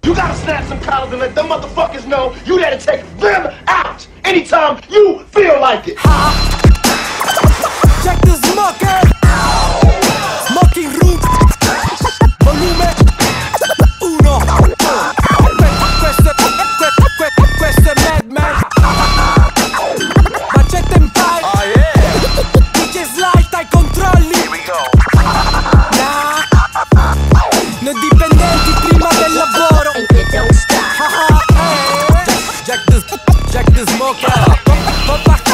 You gotta snap some collars and let them motherfuckers know you there to take them out anytime you feel like it. Check the Smokin. Smokin room. Volume 1. Questo è Madman. Macetta in pipe. Oh yeah. DJ Slide ai controlli. Here we go. Noi dipendenti prima del lavoro. Jack the Smoker.